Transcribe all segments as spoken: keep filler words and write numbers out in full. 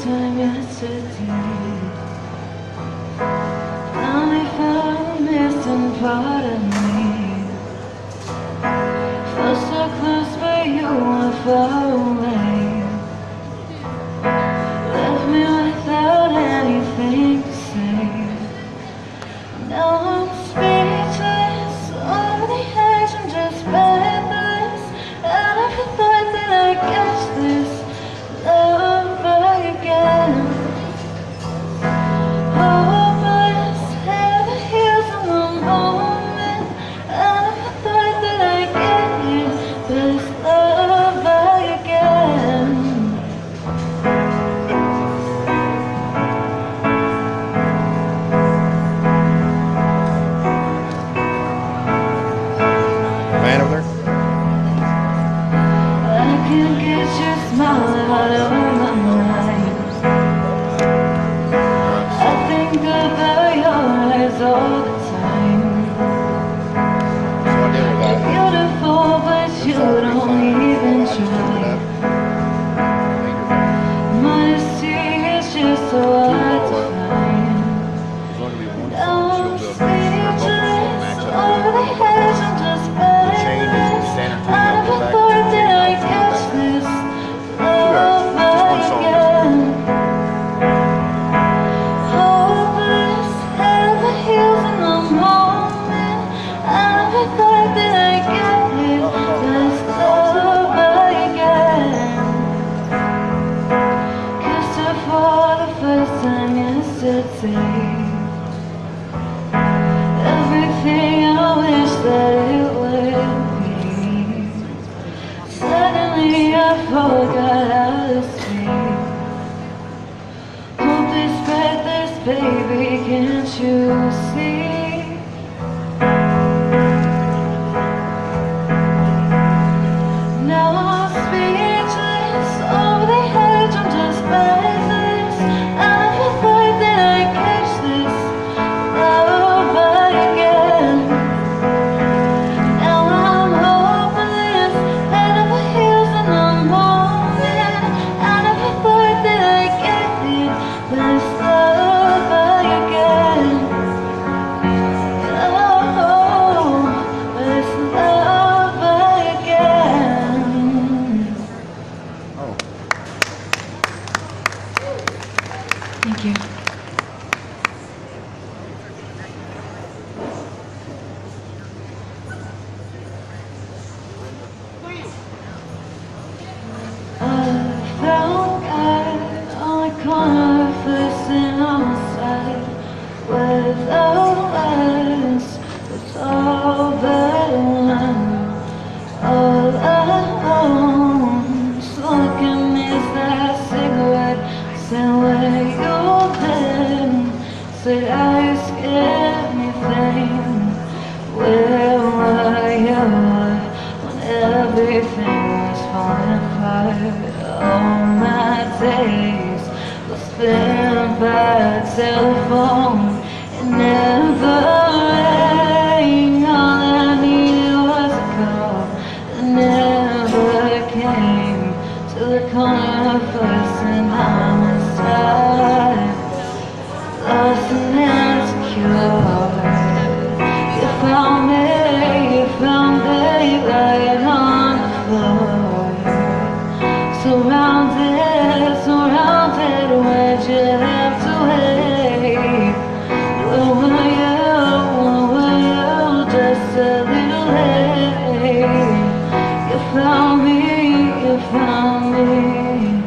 time yesterday. Finally found a missing part of me. Felt so close but you were far away. Left me without anything to say. Now I'm speechless, over the edge, I'm just breathless. I never thought that I'd catch this love again. Hopeless, heaven heals in the moment. I never thought that I'd get it, this love again. Man over there? I can't get your smile out of my mind. I think about your eyes all the time. You're beautiful, but you don't even try. Modesty is just so hard to find. Now I'm speechless, over the edge, I'm just breathless. I never thought that I'd catch this love again. Hopeless, heaven heals in the moment. I never thought that I'd get it, this love again. Kissed her for the first time yesterday. Everything I wish that it would be. Suddenly I forgot how to speak. Hope this breathless baby, can't you see? Now I'm speechless, over the edge, I'm just breathless. I never thought that I'd catch this love again. Now I'm hopeless, head over heels in the moment. I never thought that I'd get it, this love again. Oh, this love again. Oh. Thank you. I found God on the corner, facing outside, without us, it's all but one. All alone, smoking is that cigarette, said where you been, said I scared anything. Where were you when everything was falling apart? All my days were spent by telephone. It never rang. All I needed was a call that never came to the corner first, and I'm inside, lost and insecure. You found me, you found me lying on the floor. Surrounded, surrounded, where'd you have to wait? Where were you, where were you, just a little late? You found me, you found me.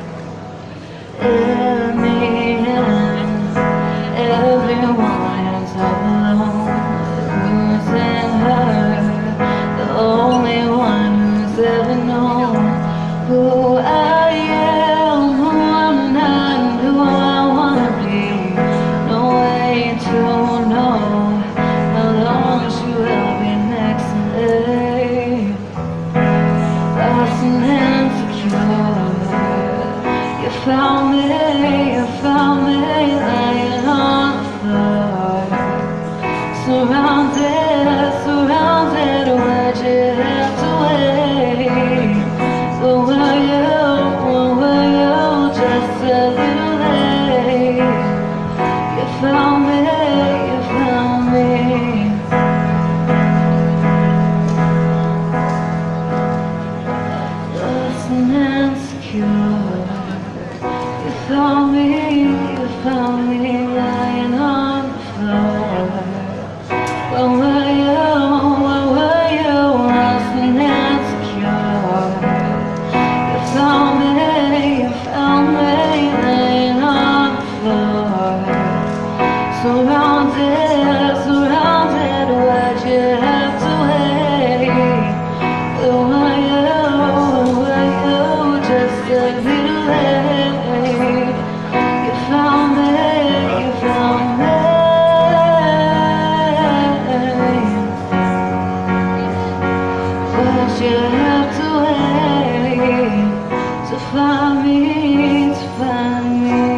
In the end, everyone's all alone, losing her, the only one who's ever known who I am, who I'm not, and who I wanna be. No way to know how long she will be next to me. Lost and insecure. You found me, you found me lying on the floor. Surrounded, surrounded, where'd you have to wait? Where were you, where were you, just a little late? lost and insecure. You found me, you found me lying on the floor. Where were you, where were you, lost and insecure? You found me, you found me lying on the floor. Surrounded, surrounded, why'd you have to wait? Where were you, where were you, just a little late? You found me, you found me. Why'd you have to wait to find me, to find me?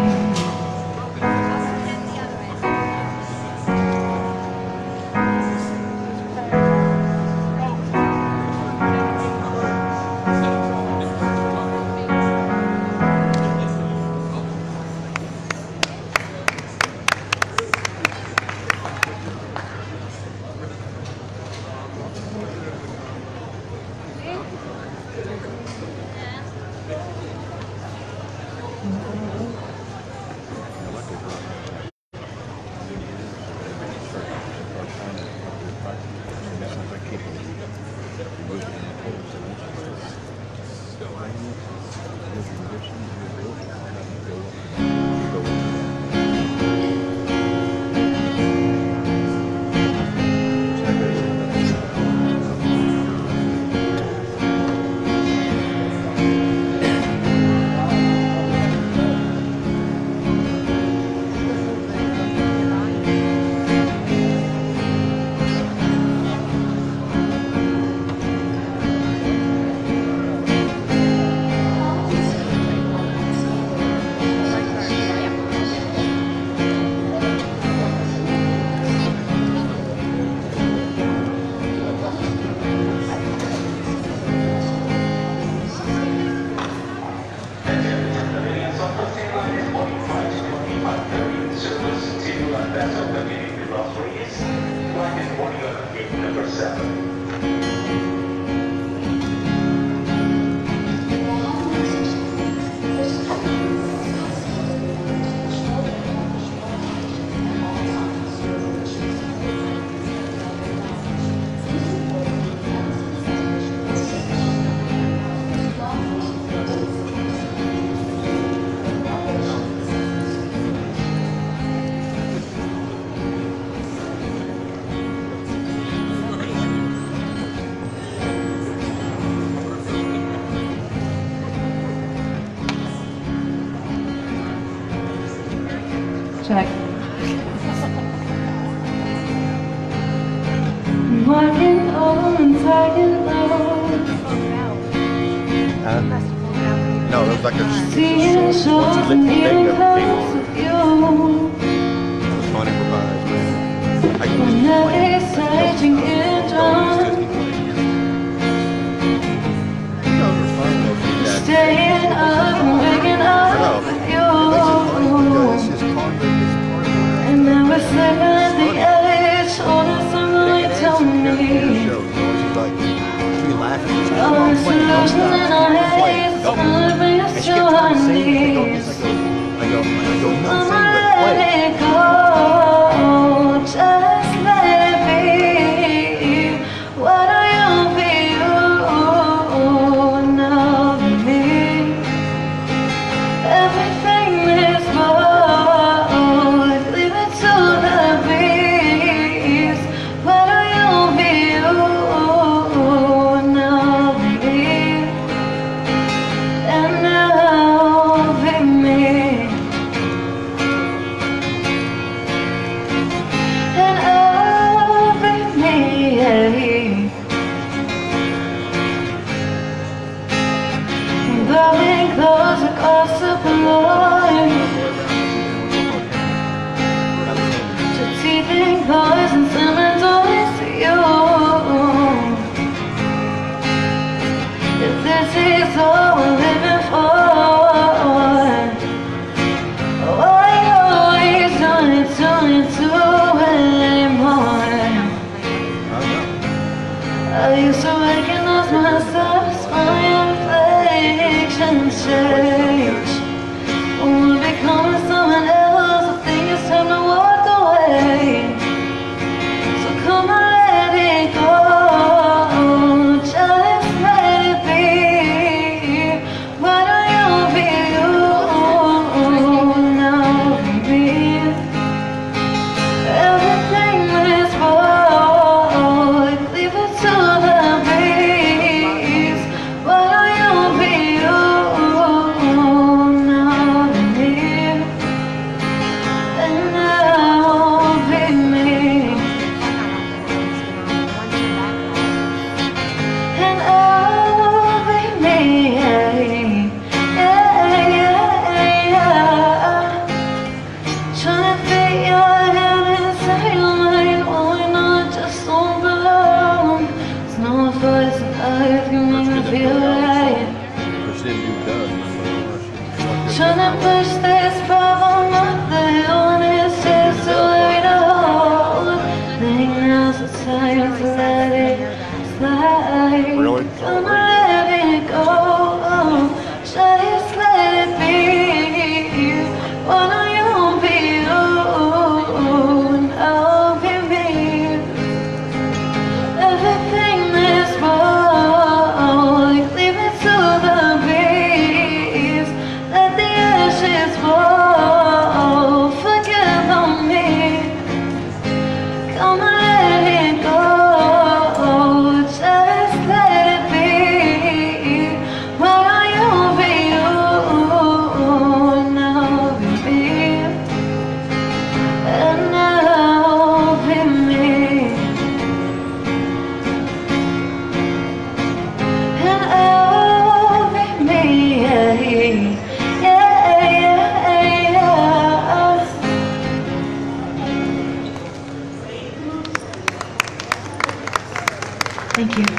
Check. I'm walking home and taking low. Uh, no, it was like a Seeing shows and getting close with you. funny for guys, man. I can Whenever searching in drums, staying up and waking up with you. And now we're sleeping at the edge, holding something to me. Oh, it's a illusion in our heads, living us to our knees. I'm ready to go, just let it be. What do you feel now of me? Everything is void, leave it to the beast. What do you feel now of me? And now be me. And I'll be me. Blowing clothes across the board, to teething poison cemeteries to you. If this is all we're living for, why always only turn to anymore? I used to recognize myself, smiling face. things change. We're becoming someone else. I think it's time to walk away. So come on, let it go. Just let it be. Why don't you be you now? Be everything is wrong. Leave it to the breeze. Why don't you be you now? Be and now be me. And I'll be me, yeah, yeah, yeah. Trying to fit your head inside your mind while we're not just on the alone. There's no voice in life can make me feel right. Trying to push this problem up the hill and it's just too heavy to hold. Think now's the time to let it slide. Really? Come on, let it go. Just let it be. Why don't you be you and I'll be me? Everything is wrong. Leave it to the breeze. Let the ashes fall. Forget on me. Come on, let it go. Just let it be. Why don't you be you and I'll be me? And I'll be me. And I'll be me. Yeah, yeah, yeah. Thank you.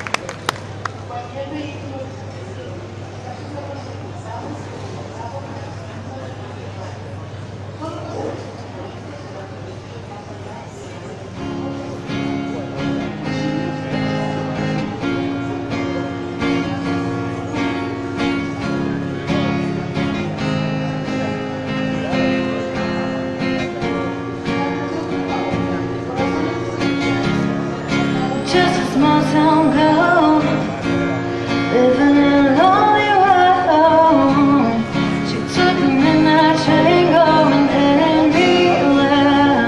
Just a small town girl living in a lonely world. She took the midnight train going anywhere.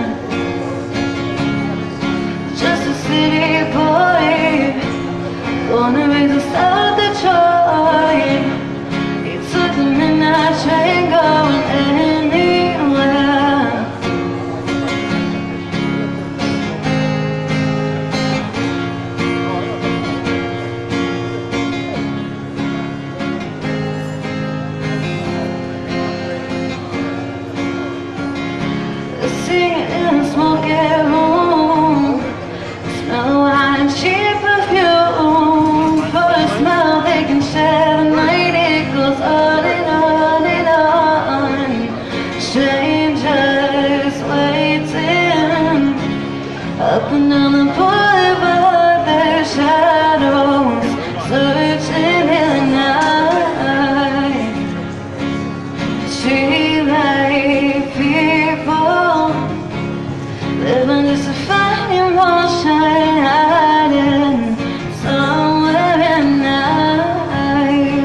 Just a city boy, born and raised in South Detroit. He took the midnight train going anywhere. Singing in a smoky room, smell wine and cheap perfume. For a smile they can share the night. It goes on and on and on. Strangers waiting up and down the boulevard. Their shadows searching in the night. Streetlight people living just to find emotion hiding somewhere at night.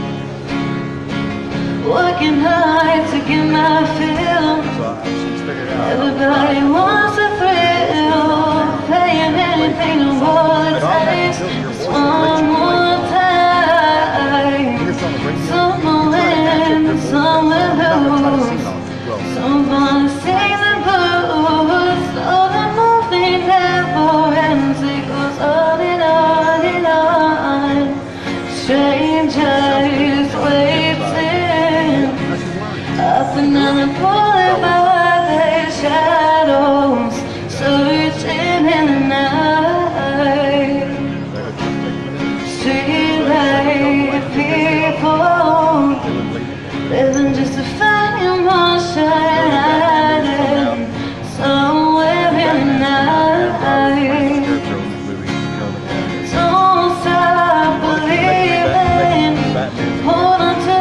Working hard to get my fill. Everybody wants a thrill. Paying anything to hold the taste. Just one more time. Some will win, some will lose. Some gonna sing the blues. So the movie never ends. It goes on and on and on. Strangers waiting up and down the boulevard. Their shadows searching in the night. Streetlight people living just to find emotion hiding somewhere in the night. Don't stop believing. Hold on to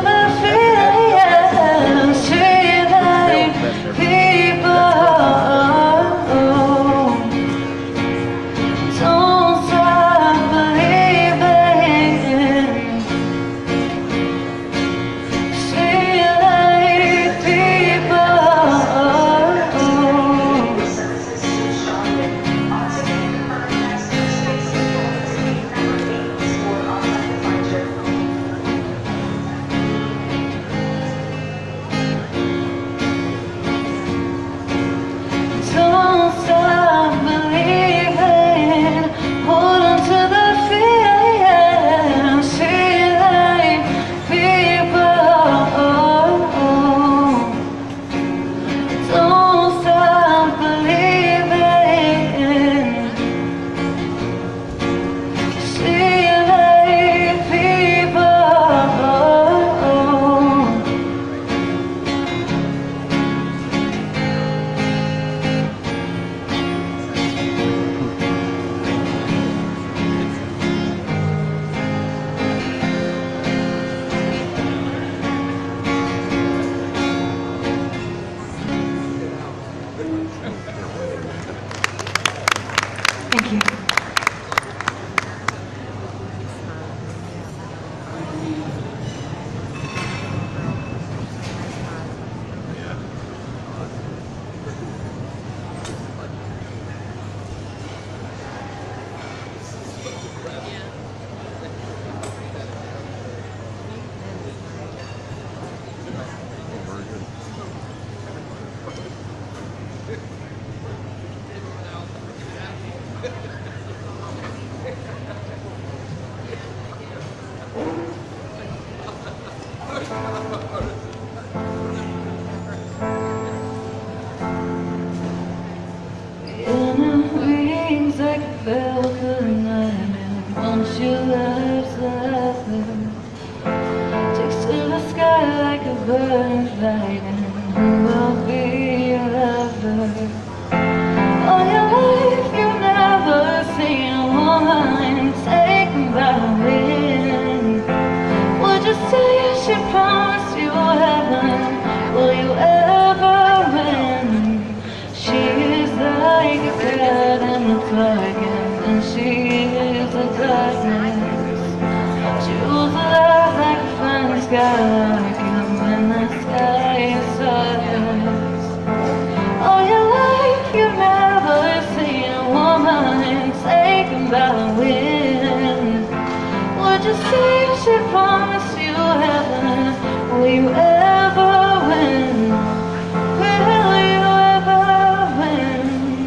a butterfly, then who will be your lover? All your life you've never seen a woman taken by the wind. Would you say she promised you heaven? Will you ever win? She is like a cat in the darkness, and she is the darkness. She rules the light like a fine sky, like you when the sky is darkness. All your life you've never seen a woman taken by the wind. Would you say she promised you heaven? Will you ever win? Will you ever win?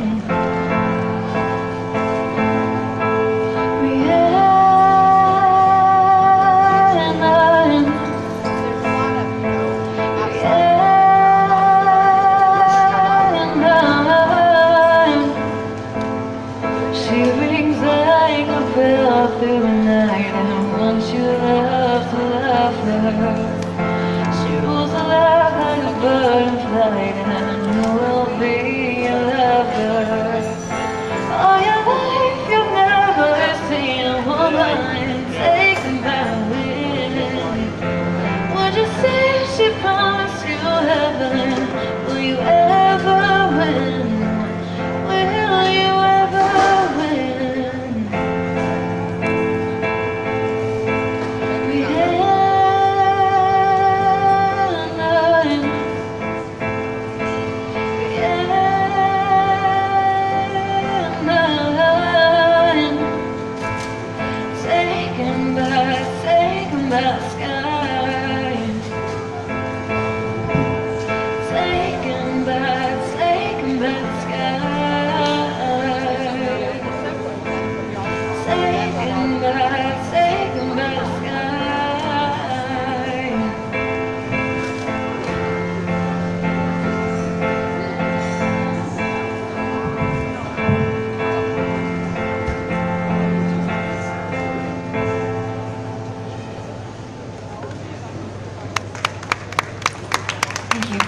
Rhiannon, Rhiannon. She rings like a bell through the night, and once you love to love her, she rules the light like a butterfly, and you will be a lover. All your life you've never seen a woman taken by the wind. Would you say she promised you heaven? Will you ever win? Will you ever win? Rhiannon, Rhiannon, taken by, taken by the sky, taken by, taken by the sky, taken by, taken by the sky. Thank you.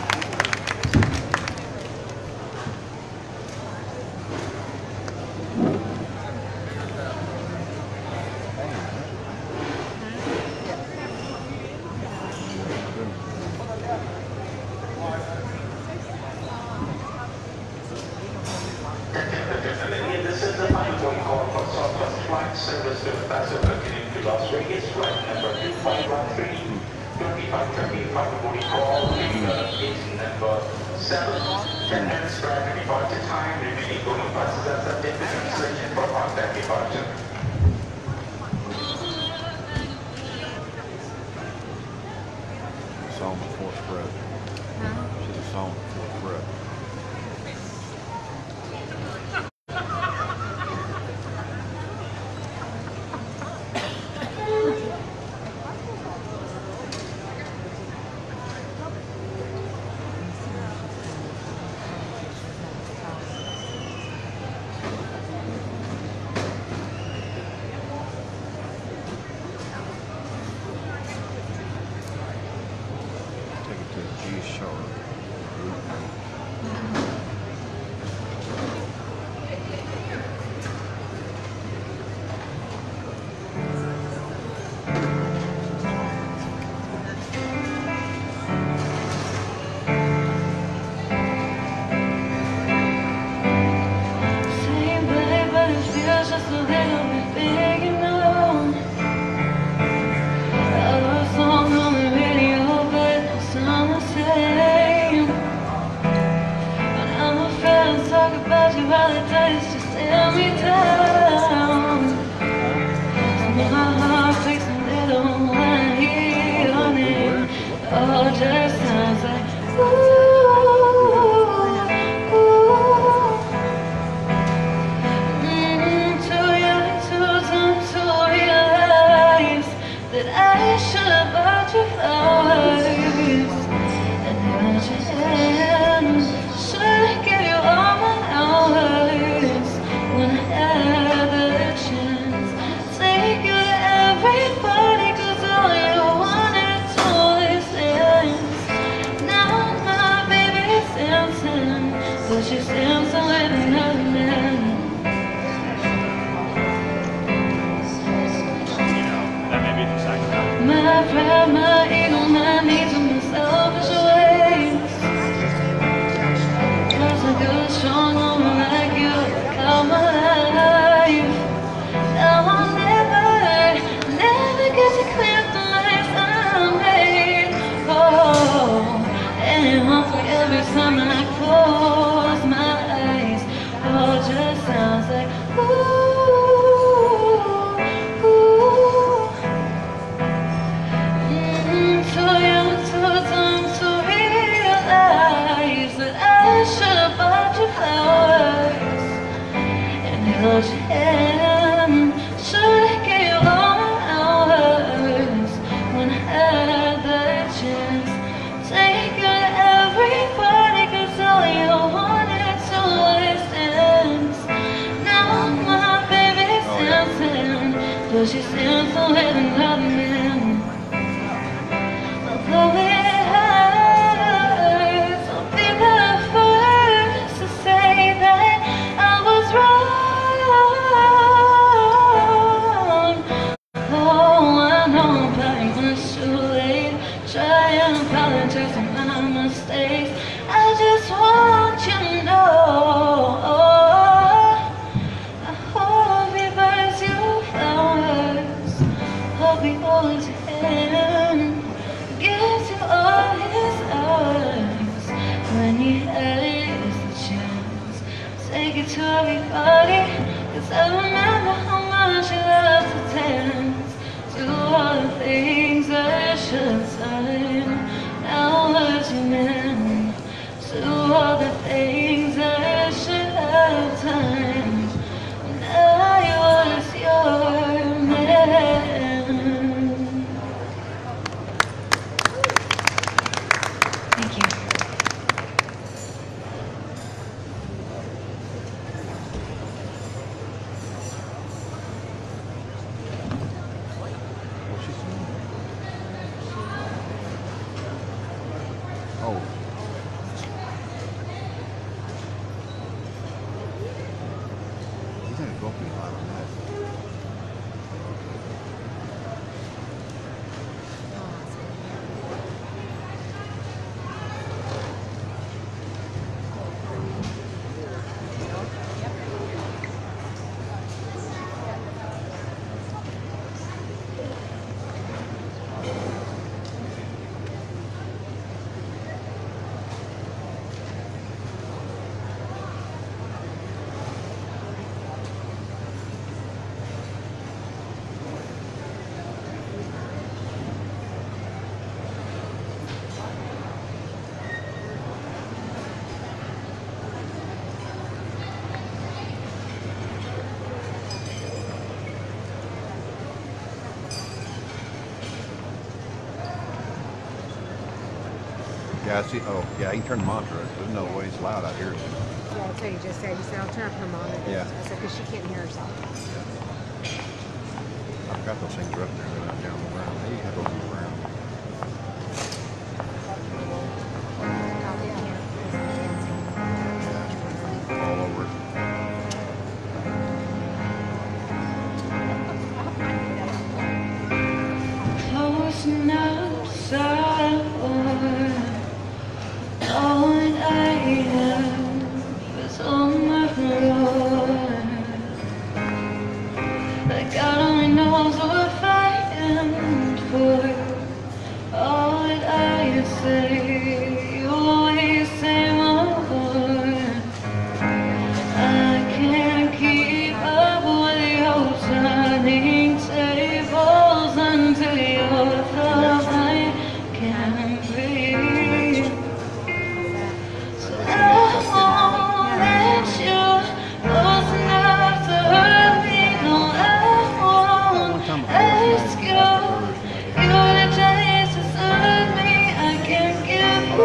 This is the final call for Southwest flight service to Pacific to Las Vegas, flight number two five one three, twenty-five thirty-five boarding call, gate number seven, ten minutes prior to departure time, remaining boarding passes at the cancellation for on-time departure. Saw on the fourth row. Should have saw on the fourth row. Take it to G sharp. Same bed, but it feels just a little bit big, you know. I love songs on the radio, but no sound the same. When all my friends talk about you, all it does is just tear me down. So my heart takes a little when I hear your name. It all just sounds like ooh, ooh. Mm, too young, too dumb to realize that I should have bought you flowers and held your hand. Should have given you all my hours when I had the chance. Take you to every party, 'cause all you wanted to is my pride, my ego, my needs, and my selfish ways. Cause a good, strong woman like you come my life. Now I'll never, never get to clear the lies I made. Oh, and it haunts me every time I close my eyes. Oh, it just sounds like ooh, ooh. Mm, too young, too dumb to realize that I should have bought you flowers and held your hand. Should have gave you all my hours when I had the chance. Take you to everybody, cause all you wanted to was dance. Now my baby's dancing, but she's dancing with another man. Although it hurts, I'll be the first to say that I was wrong. Oh, I know I'm probably when it's too late. Try and apologize for my mistakes. I just want you to know I hope he buys you flowers. Hope he holds your hand, gives you all his hours when he has the chance. Take it to everybody, cause I remember how much you loved to dance. Do all the things I should have done. Now was your man. Do all the things I should have done. Now I was your man. Thank you. What's she saying? Oh. He's gonna go pretty hard on that. Yeah, I see. Oh, yeah, you can turn the monitor. There's no way it's loud out here. Yeah, that's what you just said. You said, I'll turn up her monitor. Yeah. I said, because she can't hear herself. I forgot those things are up there. They're not down the ground. Hey, you have those on the ground. All over it. Close enough, sour. All that I have is on my floor. Like God only knows what we're fighting for. All that I say, you always say more. I can't keep up with your turning tables until you're the I can't breathe. So I won't let you close enough to hurt me. No, I won't ask you. You're the chance to serve me. I can't give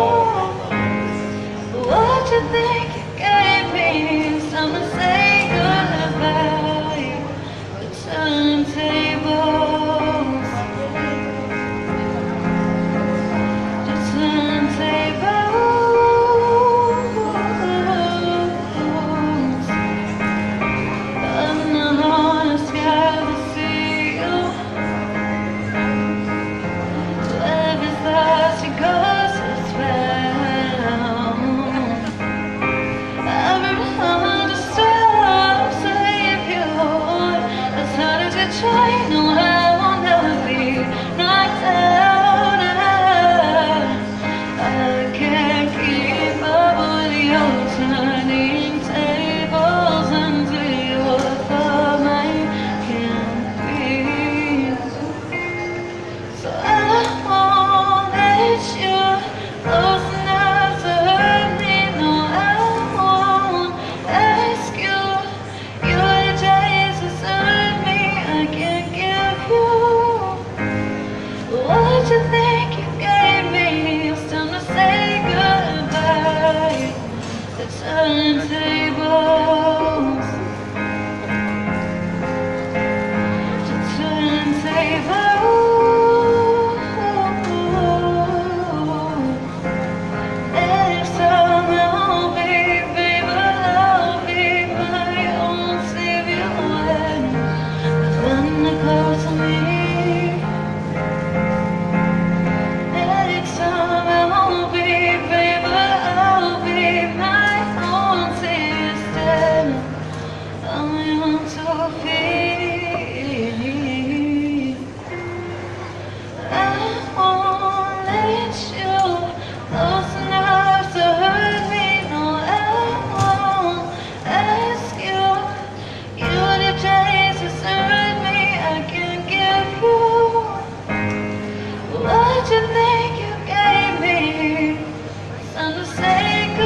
you what you think you gave me. It's time to say goodbye. The turntables, the turntables. I'm not honest, gotta see you. What you think you gave me? Time to say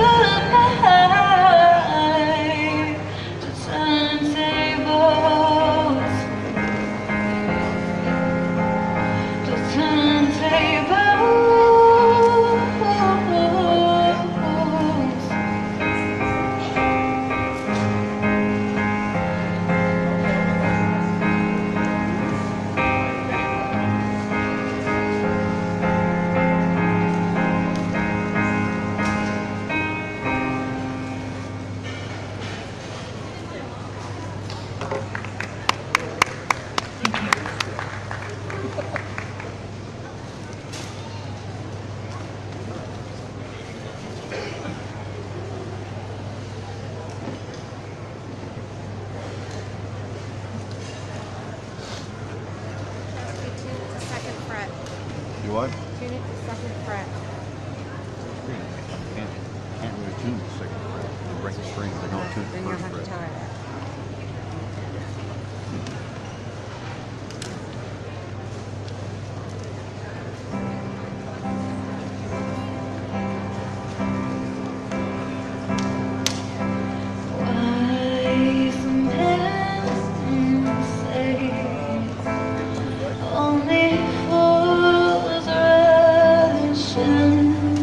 goodbye, to turn tables, to turn tables. You what? Tune it to second fret. Can't, can't really tune the second fret. You break the strings, they don't tune Then the you'll first have to fret. tell her that. Wise men say only fools rush in.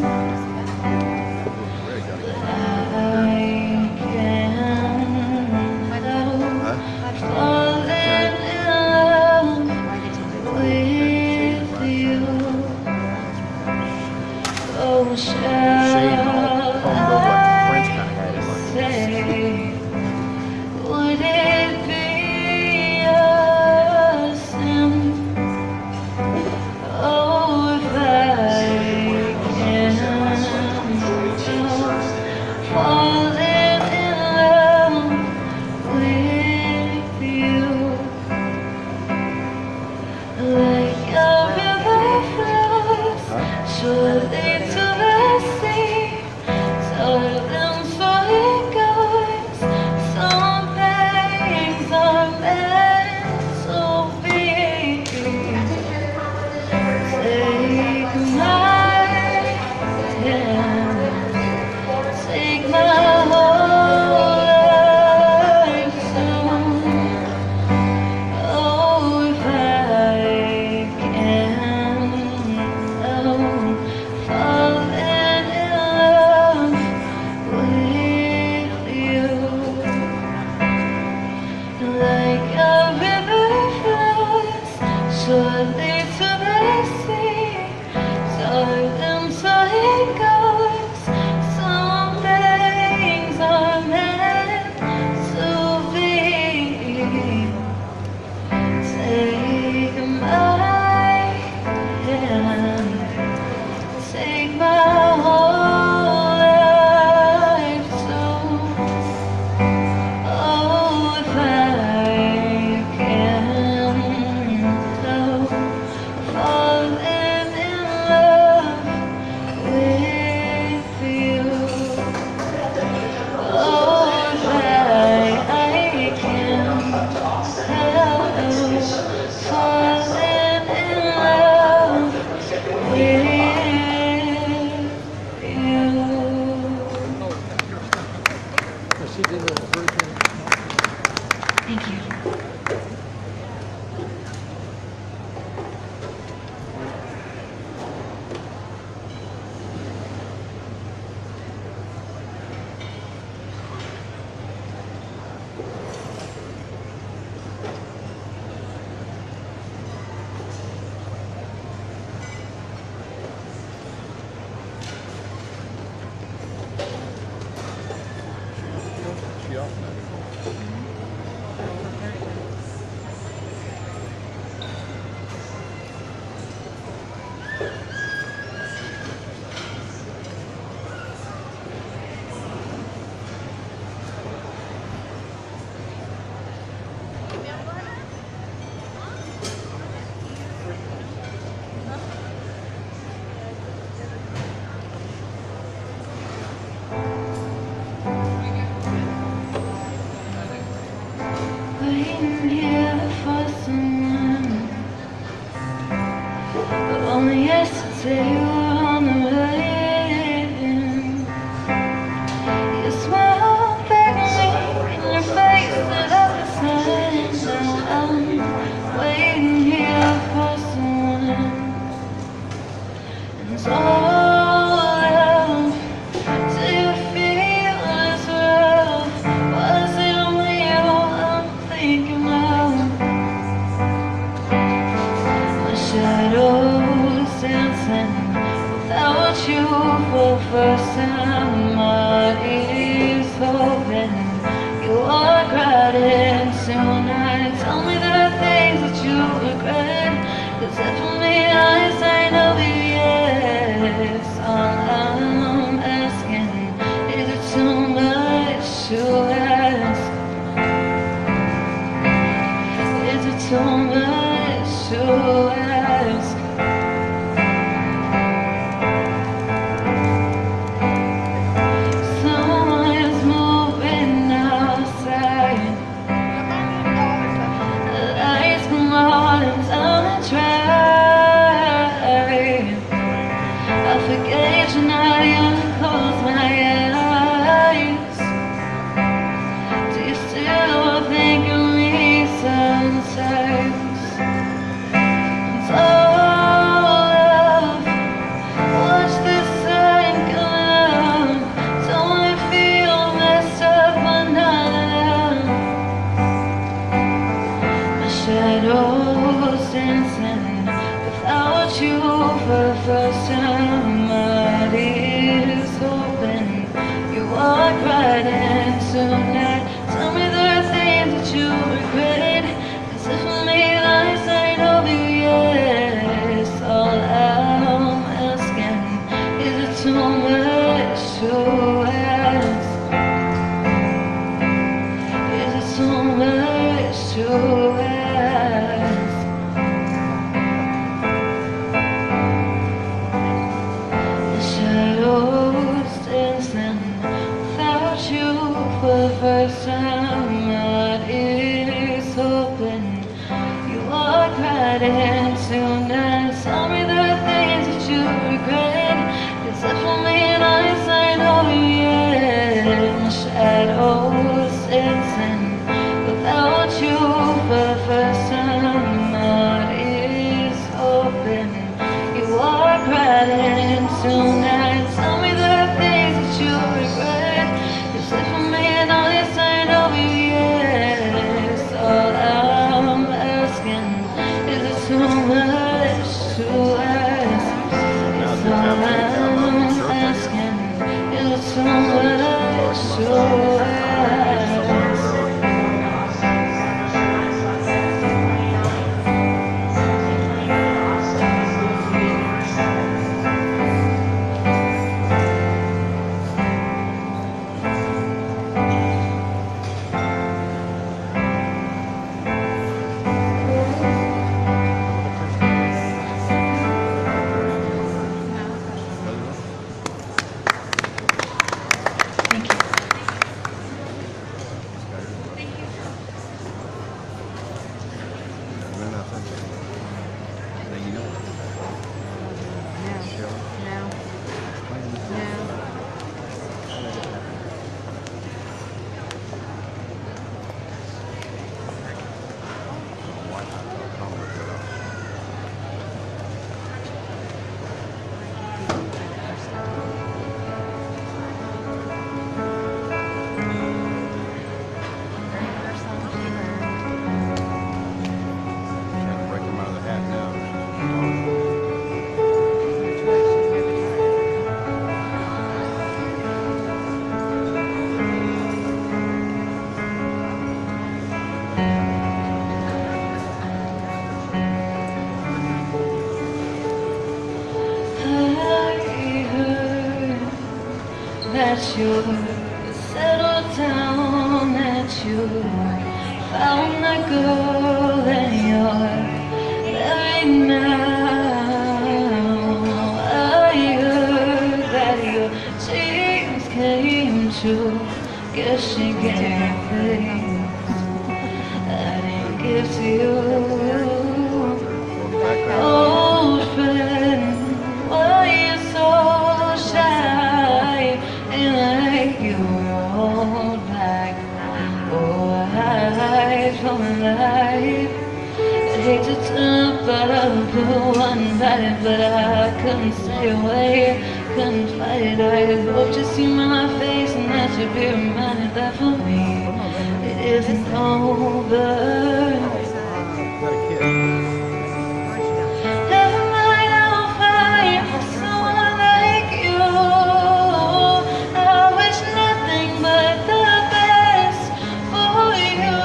Shade all combed over like the French kind of had it like. Would it be a sin? Oh, if I can fall in love with you, like a river flows surely to the sea. Tell them so it goes. Some things are meant to be. Take my hand, take my whole life too. Oh, if I can, oh, falling in love with you, like a river flows surely to the sea. Tell them so it goes. Some things are meant to be. Take my hand, take my whole life too. Oh, if I can, oh, falling in love with you. Oh, if I, I can, oh, falling in love with you. She did a version. Thank you. She off now. Waiting here for someone, but only yesterday. say you were on the way. You smile back at me in your face that I was saying. Now I'm waiting here for someone. And so love, do you feel this rough? Was it only you I'm thinking of? My shadows dancing without you for the first time. My ears open, you walk right into night. Tell me there are things that you regret, 'cause if for me eyes I know you, yes. All I'm asking, is it too much to ask? Is it too much to ask? Someone is moving outside. The lights come on and down the drive. I forget you now, you close my eyes. Do you still think of me sometimes? And oh love, watch this sun come. Don't wanna feel messed up another. My shadows dancing without you for the first time. My ears open, you walk right into night. Tell me there are things that you regret, 'cause if for me lies I know you, yes. All I'm asking, is it too much to ask? Is it too much to ask? The shadows dancing without you for the first time. My ears open, you walk right into night. Tell me there are things that you regret, 'cause if for me eyes I know you, yeah. My shadows dancing without you for the first time. My ears open, you walk right into night. Tell me there are things that you regret, 'cause if for me eyes I know you, yes. All I'm asking, is it too much to ask? It's all I'm asking, is it too much to ask? That you settled down, that you found the girl that you're married now. I heard that your dreams came true. Guess she gave things I didn't give to you. Old friend, out of the blue, uninvited, but I couldn't stay away, couldn't fight it. I hope to see my face and that you'll be reminded that for me it isn't over. Got a kid. Never mind, I'll find someone like you. I wish nothing but the best for you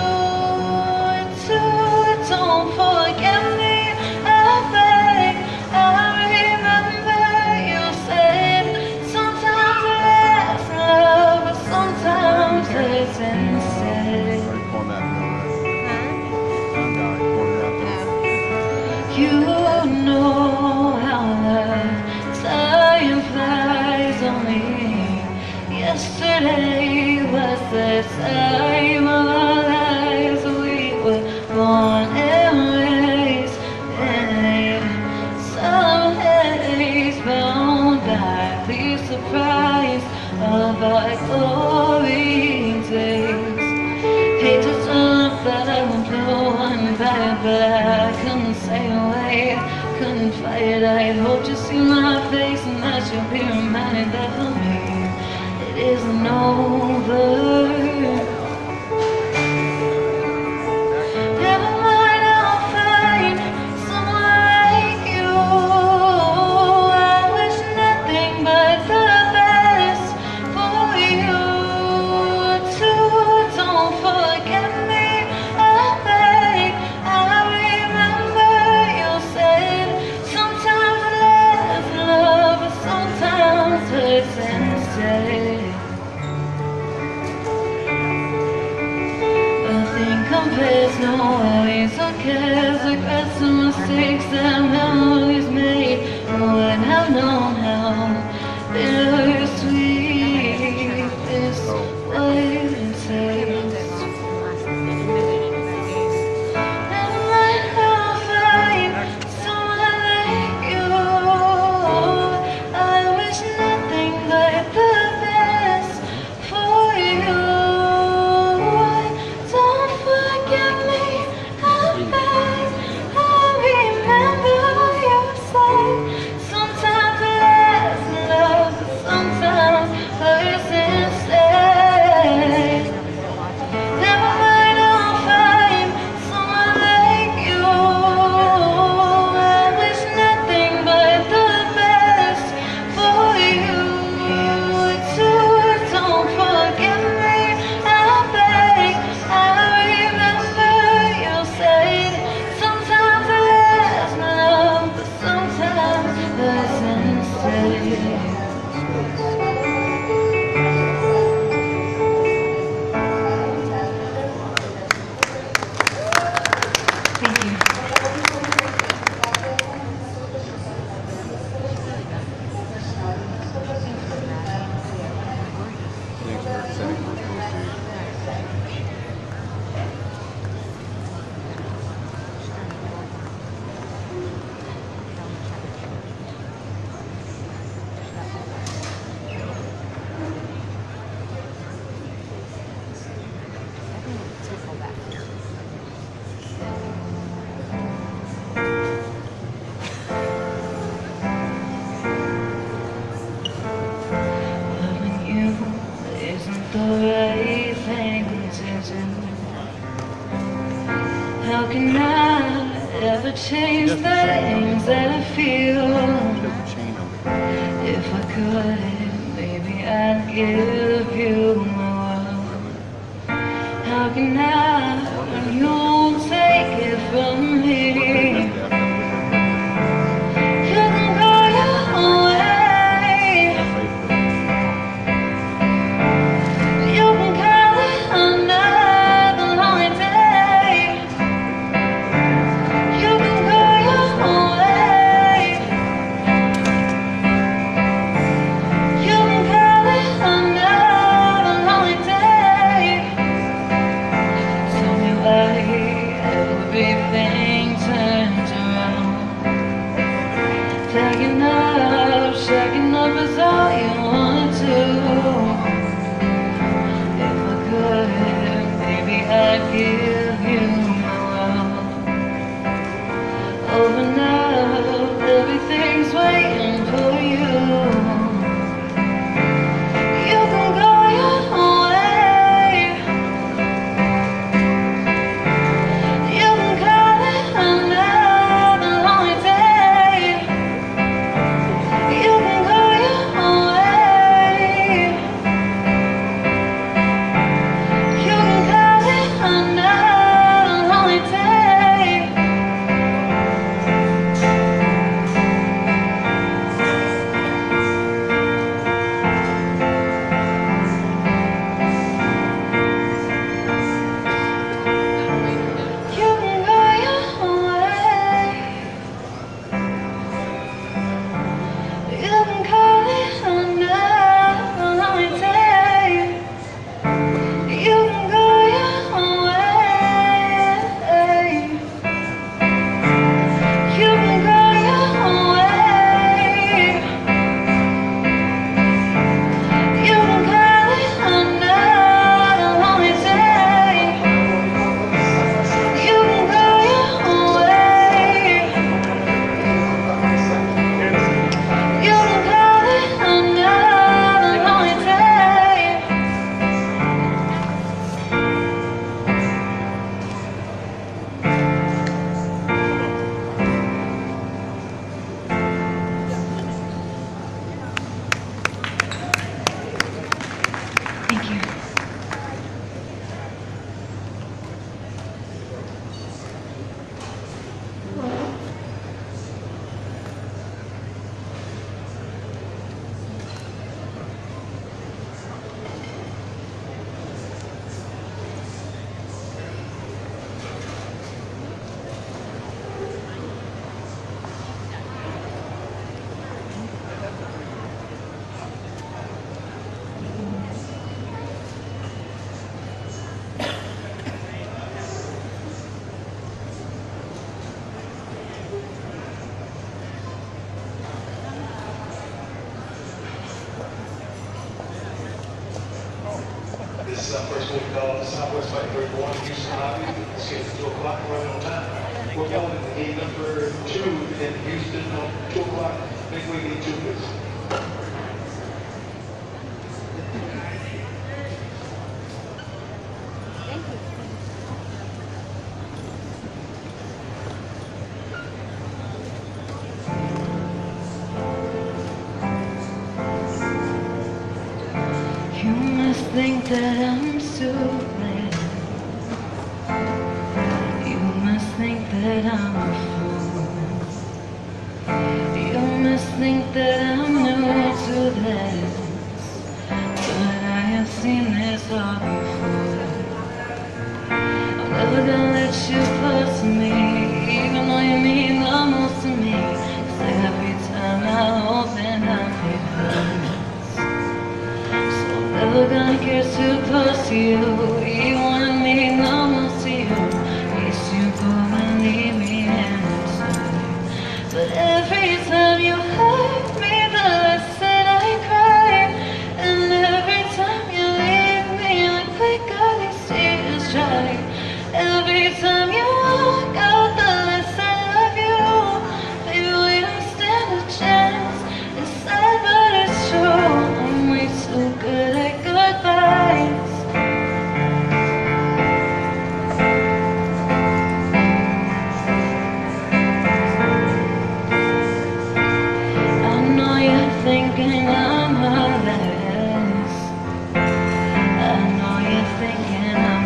too. Don't forget me, I beg. I remember you said sometimes it's love, but sometimes it's instead. Sorry, pulling that over. I'm down, pulling it out there. You know how the time flies. Only yesterday was the time of our lives. We were born and raised in some days, bound by the surprise of our glory days. Hate to jump out of the blue and back, but I couldn't stay away, couldn't fight it. I hope to see my face and that you'll be reminded that for me it isn't over. Never mind, I'll find someone like you. I wish nothing but the best for you too. Don't forget me, I beg. I remember you said sometimes there's love, but sometimes it's instead. Nothing compares, no worries or cares, regrets and mistakes that memories made. No one have known how bittersweet this waiting tastes. Never mind, I'll find someone like you. I wish nothing but the best for you. Don't forget me, I beg. I remember you said sometimes there's love, but sometimes hurts instead. Never mind, I'll find someone like you. I wish nothing but the best for you too. Don't forget me, I beg. I remember you said sometimes there's love, but sometimes there's instead. Thank you. Thanks for setting those posters. Loving you isn't the right thing to do. How can I ever change the things that I feel? There's a chain over there. If I could, maybe I'd give you my world. How can I when you won't take it from me? You can go your own way. You can call it another lonely day. You can go your own way. You can call it another lonely day. Tell me why everything turns around. Taking up, shaking up is all you wanna do. If I could, maybe I'd give you my world. Open up, everything's waiting for you. You can go your own way. You can call it another lonely day. You can go your own way. You can call it another lonely day. You can go your own way. You can call it another lonely day. You can go your own way. You can go your own way. You can call it another lonely day. You can go your own way. You can call it another lonely day. Thank you. This is our first week call, the Southwest Flight thirty-one, Houston Lobby. It's scheduled for two o'clock, running on time. We're going to gate number two in Houston on two o'clock. I think we need two minutes. You must think that I'm stupid. You must think that I'm a fool. You must think that I'm new to this, but I have seen this all before. I'm never gonna let you close to me, even though you mean the most to me. 'Cause every time I open up your eyes, never gonna get too close to you. You wanna mean the most to you. Least you go and leave me inside. But every time you hurt me, the less that I cry. And every time you leave me, the quicker these tears dry. Every time you walk out, the less I love you. Baby, we don't stand a chance. It's sad, but it's true. I'm way too good at goodbyes. I know you're thinking I'm a mess. I know you're thinking I'm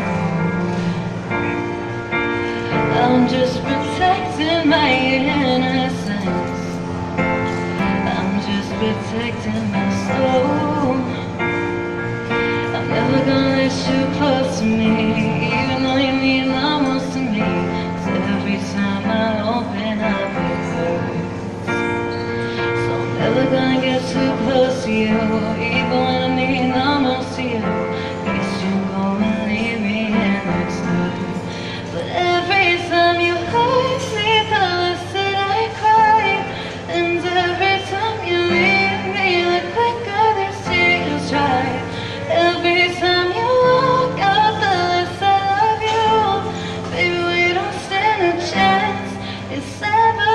rude. I'm just protecting my innocence. I'm just protecting my soul. I'm never gonna let you close to me, even though you mean the most to me. 'Cause every time I open up, it hurts. So I'm never gonna get too close to you, even when I mean the most to you. Guess you go and leave me and it's good. But every time you hurt me, the less that I cry. And every time you leave me, the quicker these tears dry. Every time you walk out, the less I love you. Baby, we don't stand a chance. It's sad, but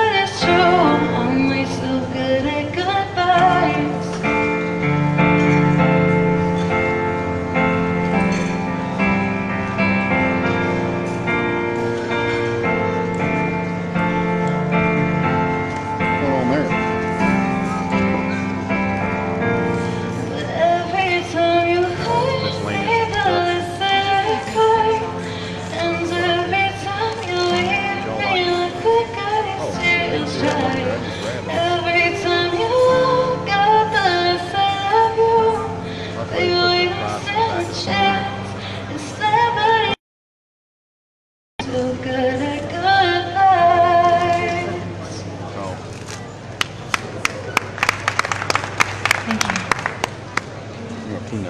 Tina.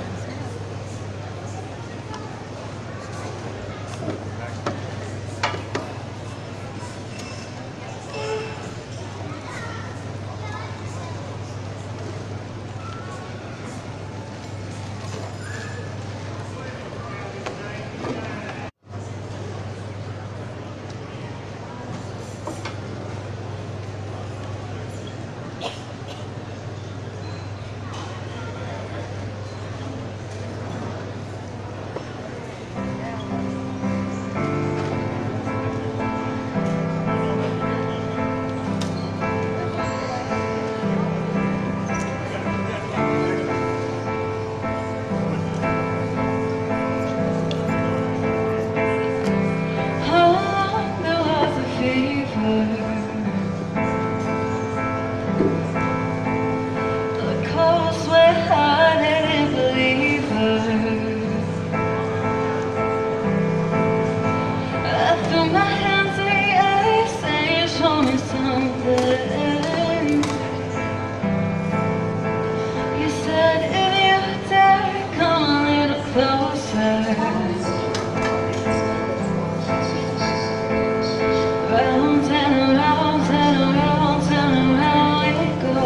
Round and around and around and around we go.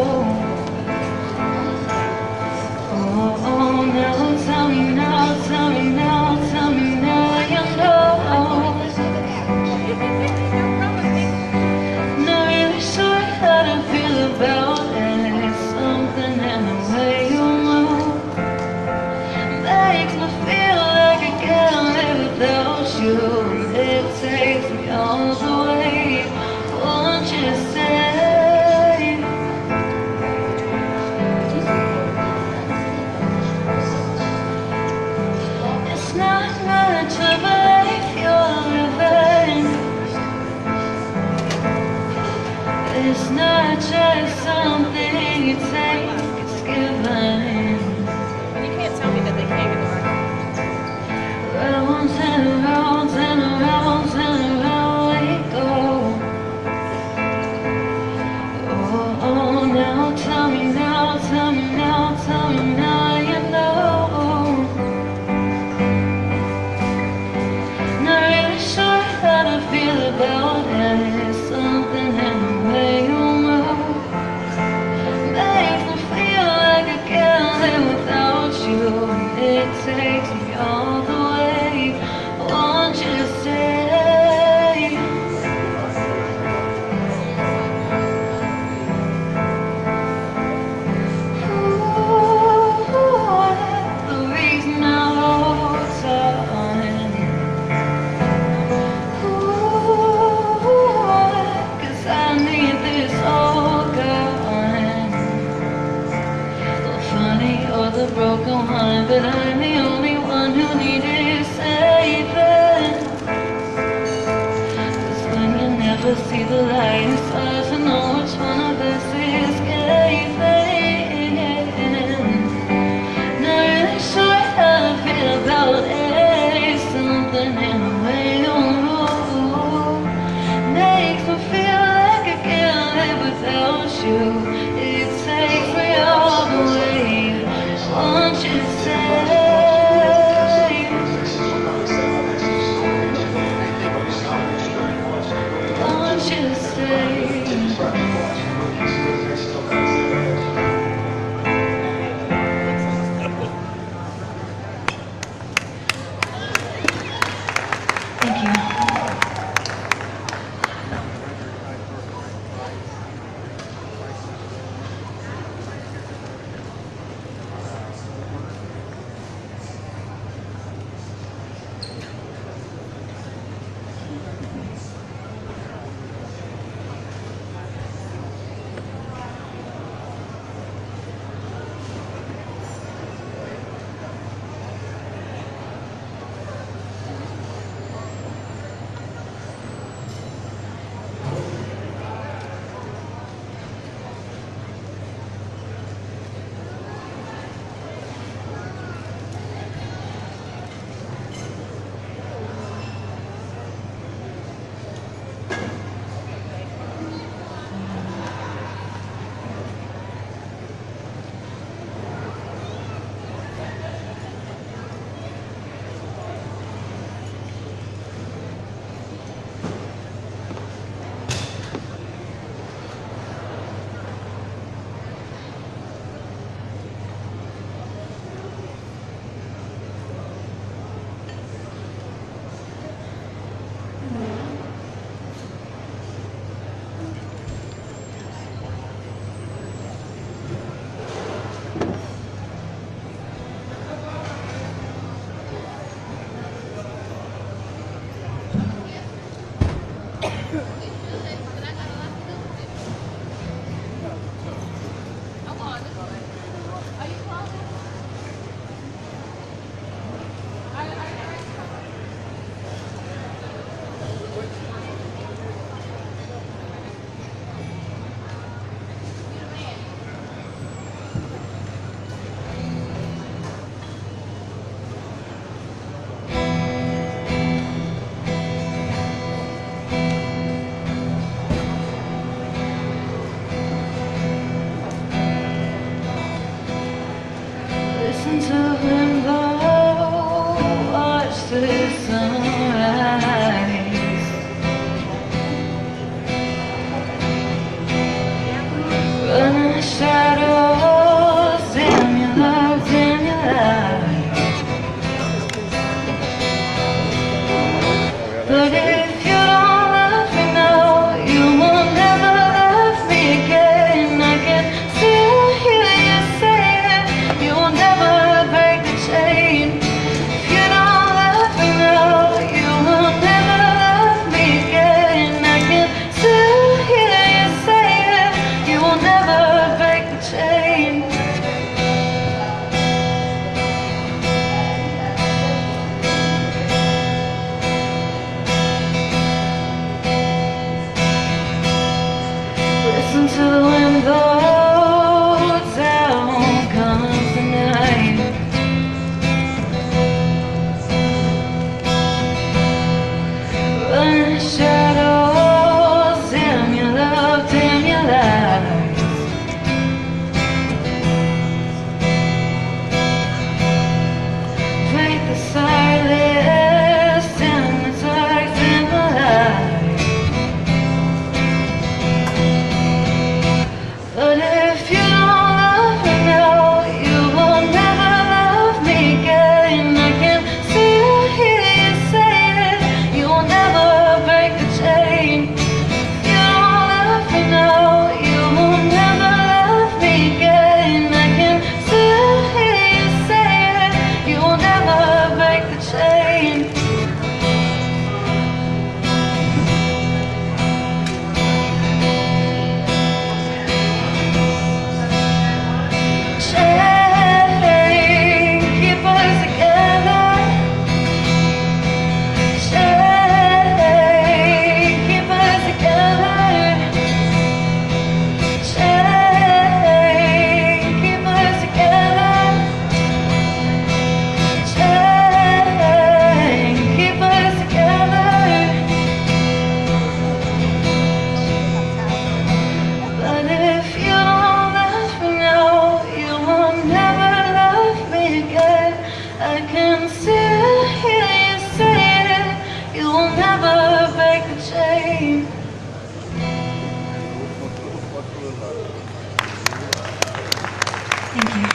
Oh, oh, now tell me now, tell me now, tell me now you know. Not really sure how to feel about it. Something in the way you move makes me feel like I can't live without you. It takes me all the way. Won't you stay? It's not much of a life you're living. It's not just something you take, it's given. You can't tell me that they came in the right. Round and around and around and around we go. Oh, oh, now tell me now, tell me now, tell me now you know. Not really sure how to feel about it. Something in the way you move makes me feel like I can't live without you. It takes me all the way. Won't you stay? Ooh, the reason I hold on. Ooh, 'cause I need this all gone. The funny or the broken one, but I'm the only one who needed saving. 'Cause when you never see the light, it's hard to know which one of us is escaping. Not really sure how to feel about it. Something in the way you move makes me feel like I can't live without you. It takes me all the way. Won't you say? Thank you.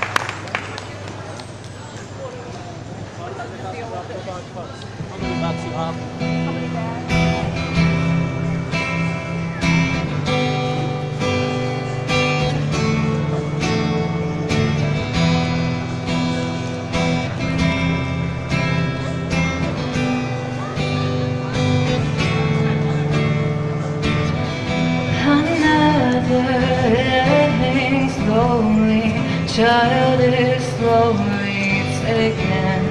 Another ending slowly, child is slowly taken,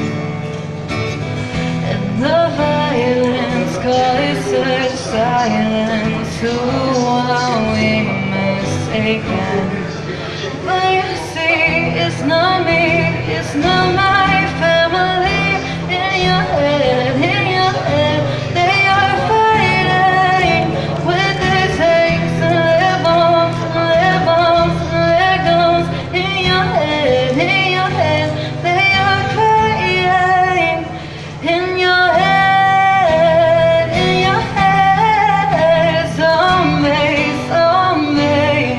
and the violence causes silence. Who are we mistaken? But you see, it's not me, it's not my family. In your head, in your head, they are fighting with their tanks and their bombs and their bombs and their guns. In your head, in your head, they are crying. In your head, in your head, zombie, zombie.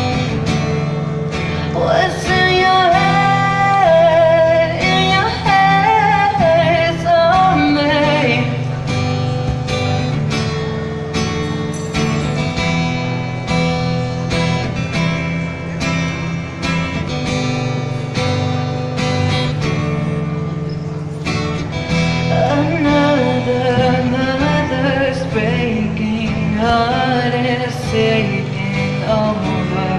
What's in your head, in your head, zombie? Another mother's breaking, heart is taking over.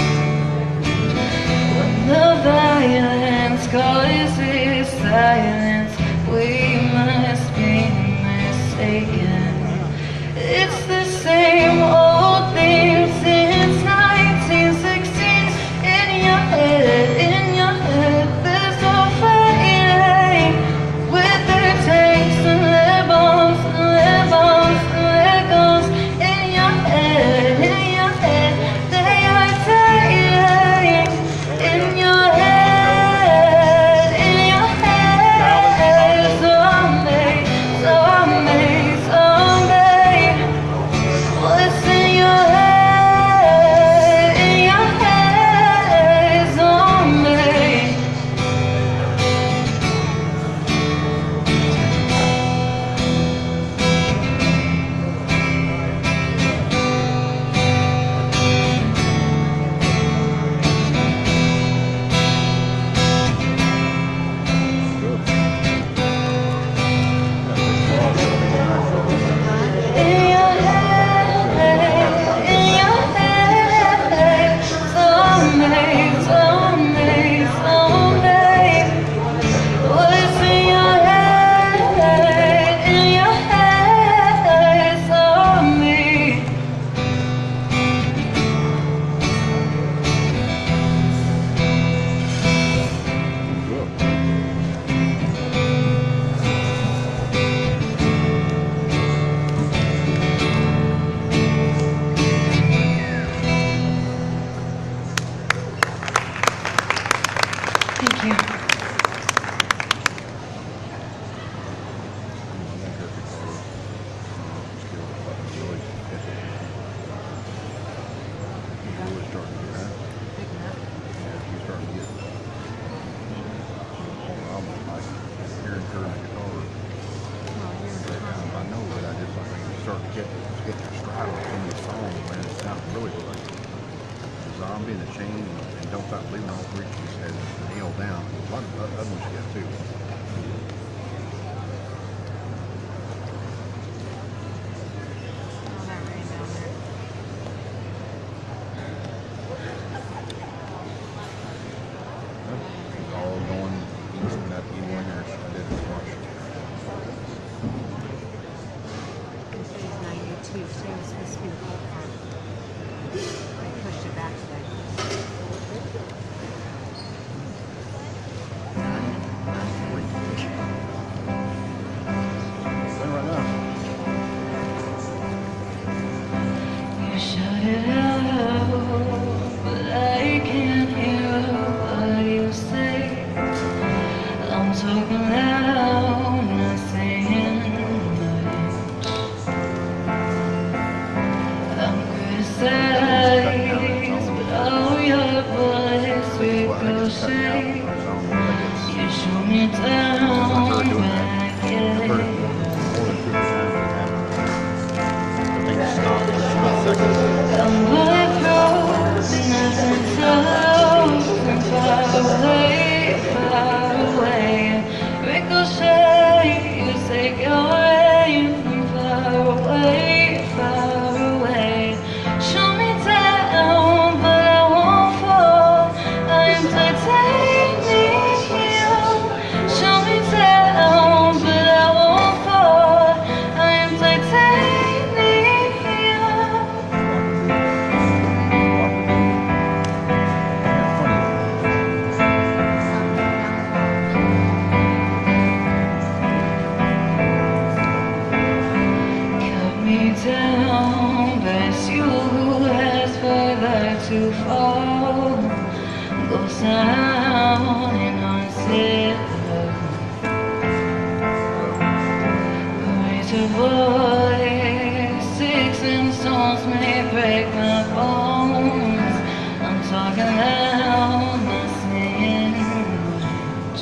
When the violence causes silence, we must be mistaken. It's the same old thing since nineteen sixteen. In your head, in your head, there's no fighting with their tanks and their bombs and their bombs and their guns. In your head, in your head, they are dying. In your head, in your head, zombie, zombie, zombie. What's in your head, in your head, zombie? In your head, in your head, zombie, zombie, zombie. What's in your head, in your head, zombie? Thank you. Zombie and the chain and don't stop leaving all three she's had nailed down. A lot of other ones she got too. It's all going east and up anywhere here. I did this watch. It's ninety-two, so it's supposed to be the whole car. I pushed it back today. ninety-three. your bullets ricochet. You shoot me down, but I get it. I'm bulletproof, nothing to lose. I'm far away, far away. Ricochet, you take your aim from far away, far away. Shoot me down, but I won't fall. I am titanium. Shoot me down, but I won't fall. I am titanium. Down, but it's you who has further to fall. Goes down and unsaid. Raise your voice, sticks and stones may break my bones. I'm talking loud, not saying much.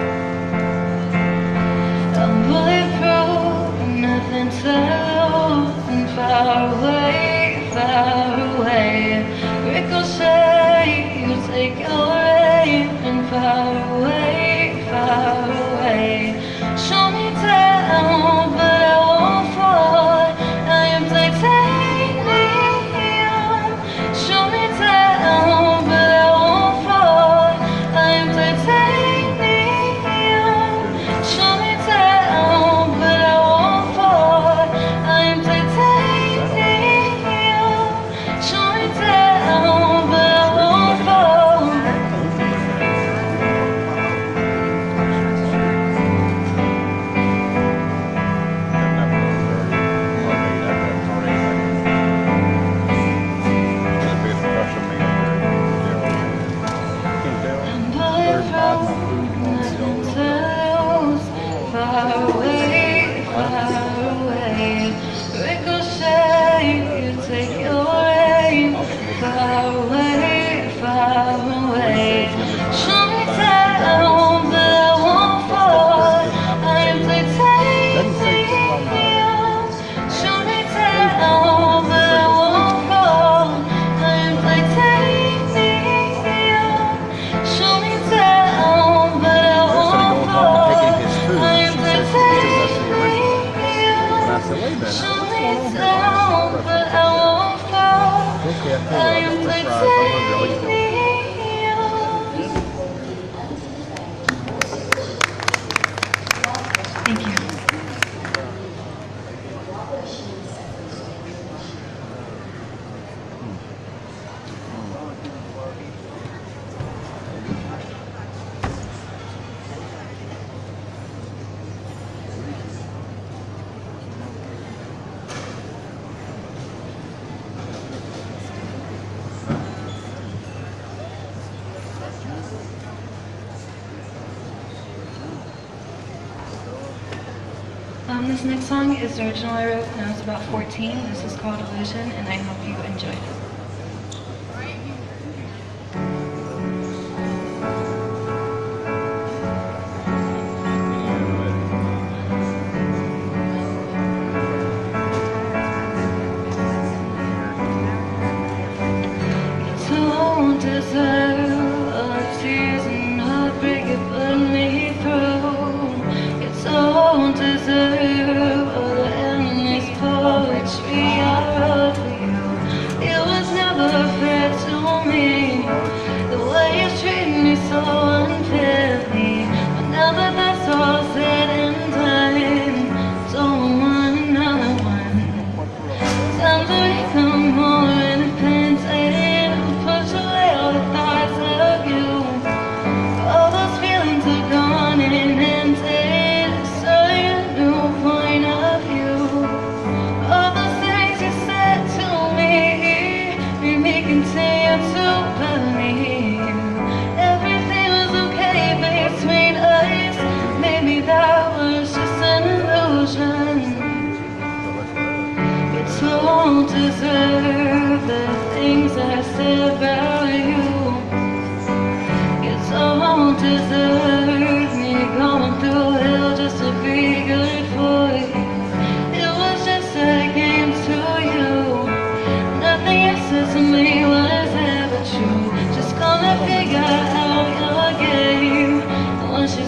I'm bulletproof, nothing to far away, far away. Ricochet, you take your aim and far away, far away. Show me down, but I won't fall. I am titanium. Show me down, but I won't fall. I am titanium. Show me down, but I won't fall. I am titanium. Show me down, but I won't fall. I'm bulletproof, nothing to lose. Far away, far away. Ricochet, you take your aim. Far away, far away. Shoot me down, but I won't fall. I am titanium. Shoot me down, but I won't fall. I am titanium. Shoot me down, but I won't fall. I am titanium. Shoot me down, but I won't fall. Okay, I I tell you, am I got this ride. I'm hungry. I'll eat titanium. Thank you. Um, this next song is the original I wrote when I was about fourteen. This is called Illusion, and I hope you enjoy it. Don't deserve all the tears and heartbreak you put me through. You don't deserve all the endless poetry I wrote for you. It was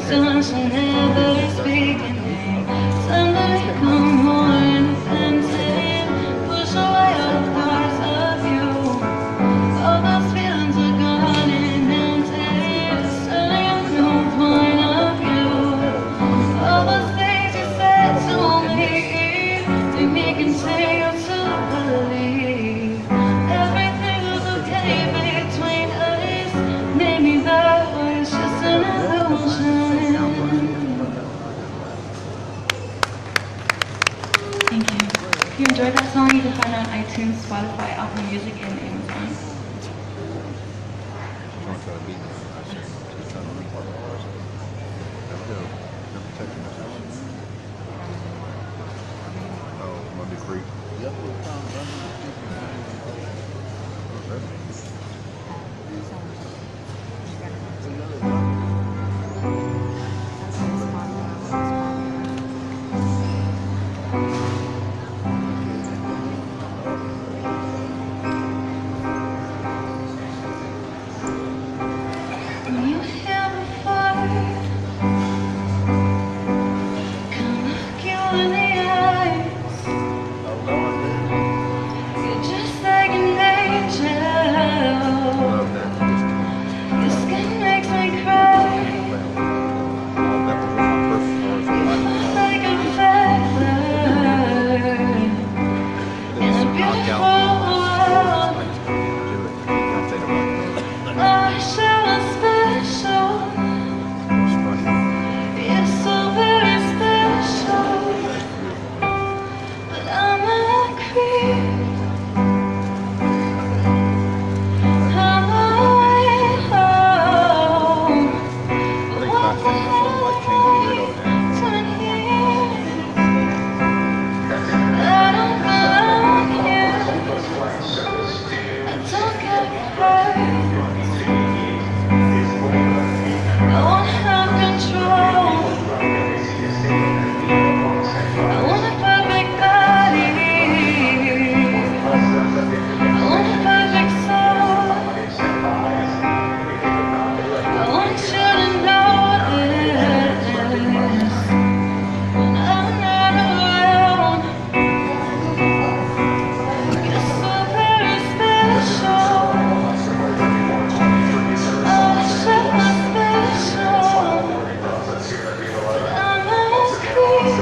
sun shall never speak your name. Somebody come on and say, push away all parts of you. All those feelings are gone and empty. There's no point of view. All those things you said to me, they make me continue to believe everything was okay between us. Maybe that was just an illusion. Thank you. If you enjoyed that song, you can find it on iTunes, Spotify, Apple Music, and Amazon. Don't try to beat me. I said, just trying to beat my boss. There we go. Never text message. Oh, Monday Creek. Yep. What's that mean? When you hear the fire, come look you in the eyes. You're just like an angel. Love that. Your skin makes me cry. Well, that was one of my first stars in You life. look like a feather in a beautiful world. Do it. I'll say the right thing. Oh, so special. It's funny. You're so very special. But I'm a creep. I'm away home. I think last thing I saw like changing weird over there. Turn here. I don't belong here. I don't get hurt. I wanna have control. I want a perfect body. I want a perfect soul. I want you to notice when I'm not around. You're so very special. Oh, so special. But I'm a creep.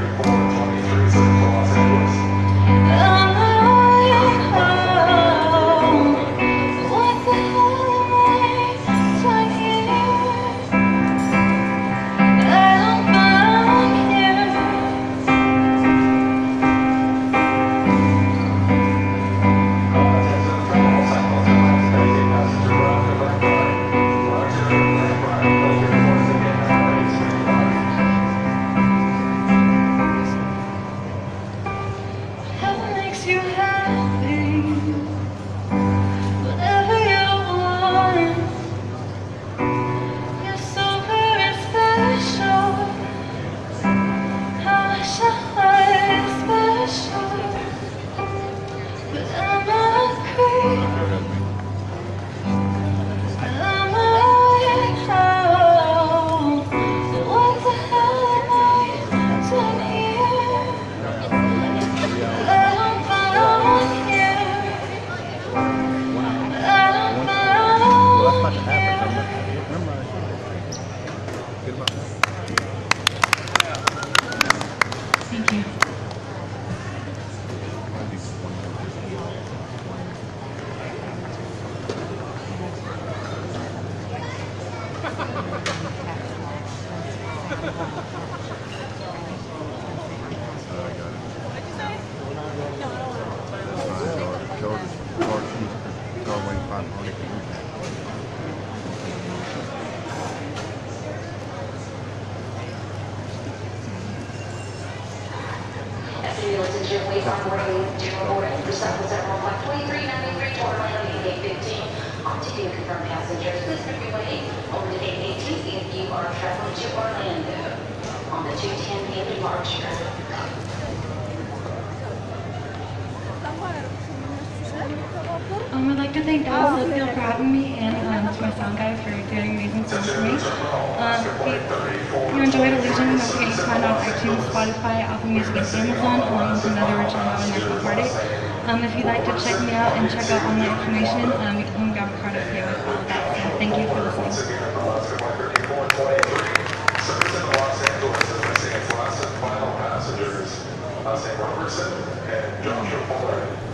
I'm away home. What the hell am I doing here? I don't belong here. Whatever makes you happy, whatever you want. You're so very special. How much I special, but I'm a creep. I'm away home. What the hell am I doing here? I don't belong here. I don't belong here. Remember I said good about that. Thank you. Might be one more. Oh, I got it. That's fine. George, George, George, George Wayne five hundred. Listen to wayfind boarding, general boarding, recycle at one five twenty-three ninety-three, Toronto, eight fifteen. On to you, confirmed passengers, please make your way over to eight eighteen if you are traveling to Orlando on the two ten p m departure. Agora, você me Um, I'd like to thank Dallas Oakdale for having me, and um, to my sound guy for doing amazing sound for me. Um, if you enjoyed Illusion, don't forget you can find it on iTunes, Spotify, Apple Music, and Amazon, along with another original album, National Party. Um, if you'd like to check me out and check out all my information, um, you can come grab a card up here with all of that. So thank you for listening. Saint Robertson and Joshua Fuller.